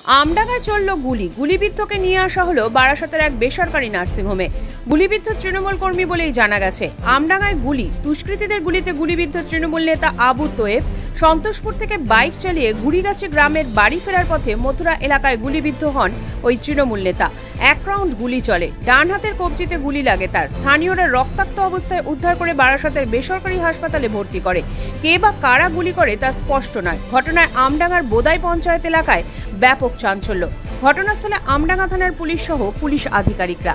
আমডাঙ্গায় চলল গুলিবিদ্ধকে নিয়ে আসা হলো বারাসাতের এক বেসরকারি নার্সিংহোমে। গুলিবিদ্ধ তৃণমূল কর্মী বলেই জানা গেছে। আমডাঙ্গায় দুষ্কৃতীদের গুলিতে গুলিবিদ্ধ তৃণমূল নেতা আবু তোয়েব সন্তোষপুর থেকে বাইক চালিয়ে গুড়িগাছি গ্রামের বাড়ি ফেরার পথে মথুরা এলাকায় গুলিবিদ্ধ হন ওই তৃণমূল নেতা। এক রাউন্ড গুলি চলে, ডান হাতের কবজিতে গুলি লাগে তার। স্থানীয়রা রক্তাক্ত অবস্থায় উদ্ধার করে বারাসাতের বেসরকারি হাসপাতালে ভর্তি করে। কে বা কারা গুলি করে তা স্পষ্ট নয়। ঘটনায় আমডাঙ্গার বোদাই পঞ্চায়েত এলাকায় ব্যাপক চাঞ্চল্য। ঘটনাস্থলে আমডাঙ্গা থানার পুলিশ সহ পুলিশ আধিকারিকরা।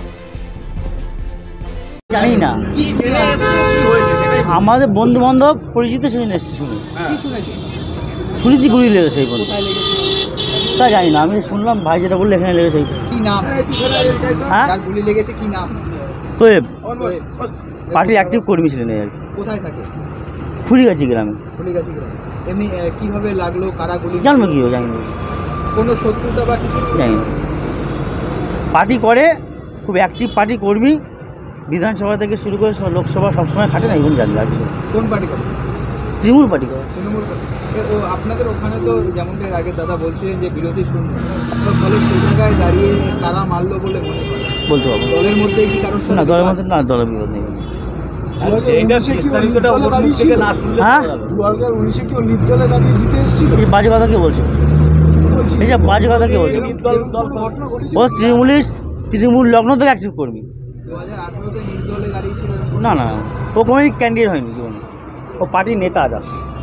জানি না, আমাদের বন্ধু বান্ধব পরিচিত শুনেছি গুলি লেগেছে। তা জানি না, আমি শুনলাম ভাই যেটা বললে এখানে লেগেছে। কি নাম? হ্যাঁ, গুলি লেগেছে কি নাম? তোয়েব, পার্টি অ্যাক্টিভ কর্মী ছিলেন। কোথায় থাকে? ফুলিগাছি গ্রামে। ফুলিগাছি গ্রামে। এমনি কিভাবে লাগলো, কারা গুলি? জানবো কি, জানি না। কোনো শত্রুতা বা কিছু জানি না। পার্টি করে, খুব অ্যাক্টিভ পার্টি কর্মী। বিধানসভা থেকে শুরু করে লোকসভা সবসময় খাটে না, এখন জানি আর কোন পার্টি করে? তৃণমূল পার্টি করে। তৃণমূল পার্টি। ও আপনাদের ওখানে তো যেমনটা আগে দাদা বলছিলেন যে বিরোধী শূন্য, ফলে সেই জায়গায় দাঁড়িয়ে কারা মারলো বলে মনে হয় বলতে পারবো। দলের মধ্যে কি কারোর না, দলের মধ্যে না, দলের বিরোধ নেই। বাজে কথা কে বলছে? এইসব বাজে কথা কে বলছে? ও তৃণমূল লগ্ন থেকে অ্যাক্টিভ কর্মী। 2018-তে নিজ দলে দাঁড়িয়েছিল। না, ও কোনো ক্যান্ডিডেট হয়নি জীবনে, ও পার্টির নেতা আছে।